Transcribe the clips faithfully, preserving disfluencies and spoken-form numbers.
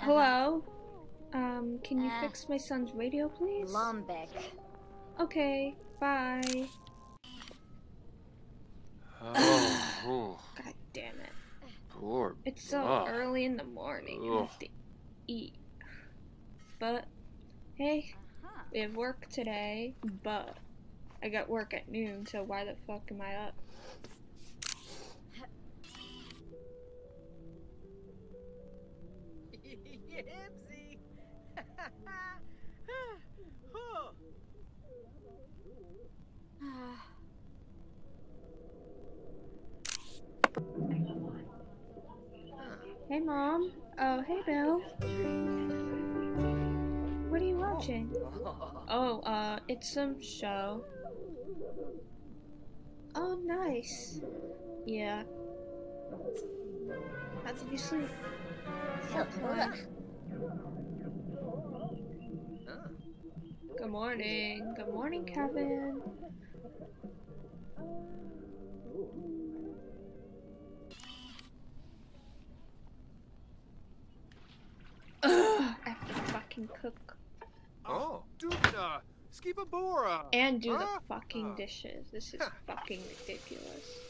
Hello? Um, can you uh, fix my son's radio, please? Lombeck. Okay, bye. Oh, God damn it. poor It's so oh. early in the morning. I have to eat. But, hey, we have work today, but I got work at noon, so why the fuck am I up? Hey, Mom. Oh, hey, Bill. What are you watching? Oh, uh, it's some show. Oh, nice. Yeah. How did you sleep? So fun. Good morning. Good morning, Kevin. Ugh, I have to fucking cook. Oh, dude, uh, skibabora. And do huh? the fucking uh. dishes. This is fucking ridiculous.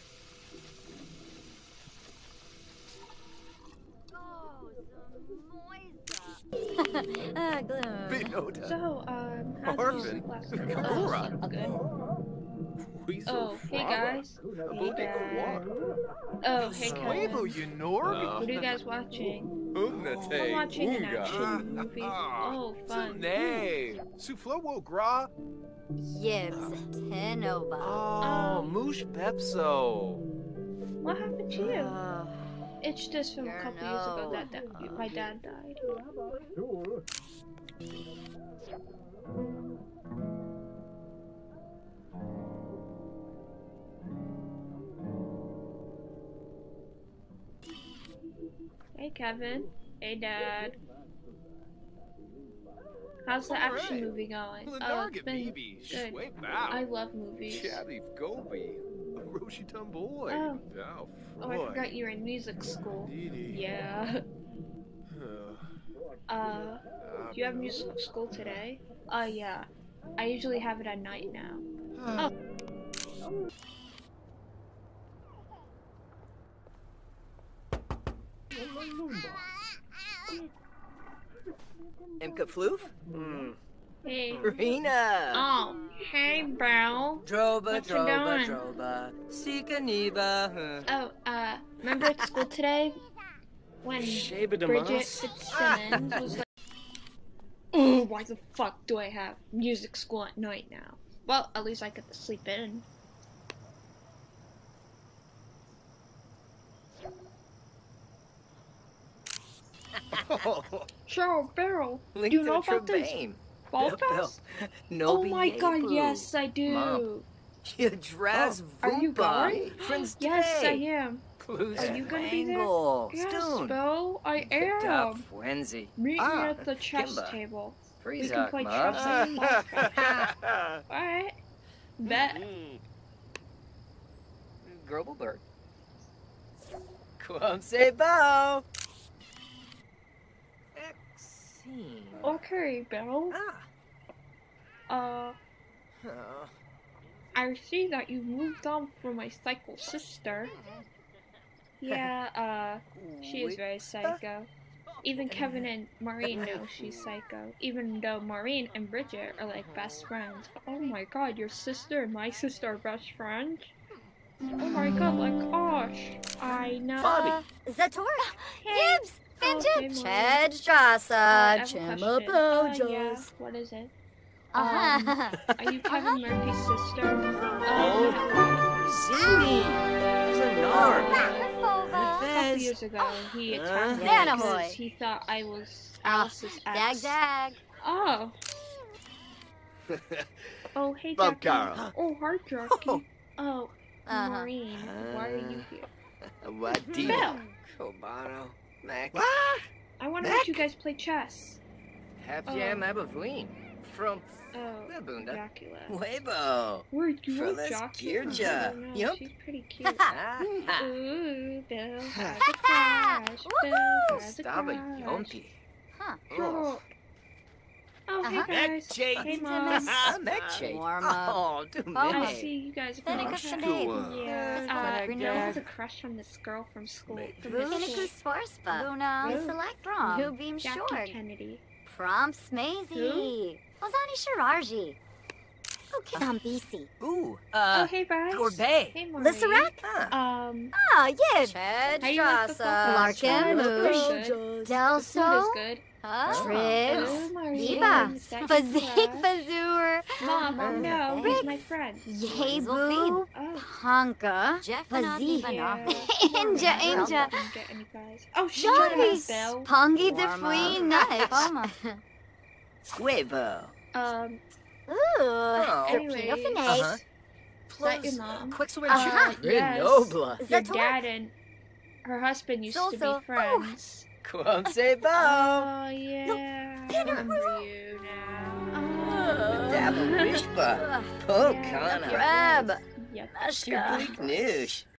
So, um, how's Marvin, last Kamura. Oh, good. Oh, hey guys. Hey Dad. Oh, hey Kevin. What are you guys watching? I'm watching an action movie. Oh, fun. Suflowo gra. Yibs, Tenova. Oh, Um, Moosh Pepso. What happened to you? Uh, It's just from a Sure couple years ago no. that, that my dad died. Hey Kevin. Hey Dad. How's the action movie going? Oh, it's been good. I love movies. Oh. Oh, I forgot you were in music school. Yeah. Uh, do you have music school today? Uh, yeah. I usually have it at night now. Oh. Imka Floof? Hmm. Hey. Rena! Oh, hey, Belle. Droba, what droba, you doing? droba. Sika Niba. Oh, uh, remember at school today? When Bridget Fitzsimmons was like, oh, why the fuck do I have music school at night now? Well, at least I get to sleep in. So, Beryl, do you know about this fall fest? No, oh my god, yes, I do. Mom. You dras oh, Are you going? Yes, I am. Are you gonna be there? Yes, Bill, I am. Meet ah, me at the chess Kimba. table. Freezak, we can play Mom. chess at the fall fest. Alright. Bet. Grobelberg. Quam sebo. Okay, Bill. Ah. Uh, oh. I see that you've moved on from my psycho sister. Yeah, uh, she is very psycho. Even Kevin and Maureen know she's psycho. Even though Maureen and Bridget are like best friends. Oh my god, your sister and my sister are best friends? Oh my god, like, gosh. I know. Uh, Zatora. Hey. Yibs. Oh, Benjib. hey, Chedge Jasa. Uh, Chema uh, yeah. Bojas. What is it? Uh-huh. Um, are you Kevin Murphy's sister? Oh, Zini! That's a norm. A couple years ago, he attacked me Xanahoy. because he thought I was Alice's Dag ex. dag. Oh. Oh, hey, Bump Jackie. Carl. Oh, hi, Jackie. Oh, Uh-huh. Maureen, why are you here? What do Bill. Cobano. Mac. I want to let you guys play chess. Have Oh. jam abavween. From Oh, Labunda. Dracula. Weibo. Where'd you go, Frilis Jackie? I Girja. don't know. Yup. She's pretty cute. Ah. Ooh, Bill has a crush. garage. Woohoo! Build a Staba garage. Yompi. Huh. Cool. Oh, Uh-huh. hey guys. Check. Hey, Mom. Ah, Mekche. Warm up. Oh, do I Mate. see you guys are Then gonna it chat. comes today. Yeah, This uh, book, Bill Renew. has a crush on this girl from school. From his Vunikus school. Forspa. Luna. We select Prom. Who beam Jackie short. Kennedy. Prom Smazy. Ozani Shiraji. Oh, Kizambisi. Ooh, Oh, uh, hey, guys. Gorbet. Hey, Maureen. Lissarak? Huh. Um, Ah, yeah. How you like the Cheddrasa. football? Larkin. It's pretty Moo. good. Delso. The food is good. Huh? Hello, Tribs. Maureen. Biba. Is that your Fazik crush? Fazur. Mom, Uh, no, Rick. he's my friend. Yebu. Oh, Honka. Fazik. yeah. Inja, Inja. Didn't get any guys. Oh, shut up, Johnny. Bill. Pongi de Warm Fui up. Nuts. Huevo. Um, Ooh. Oh. Anyways. Filipino Uh-huh. Finate. is that your mom? Quicksilver Uh-huh. Junior. Yes. Grenoble. Your Zator? dad and her husband used So, to so. be friends. Quamse Bo. Oh, yeah. I remember you now. Dabble Oh. Wishpa. Ugh. Pocana. Crab. Yep. Ashka. Noosh.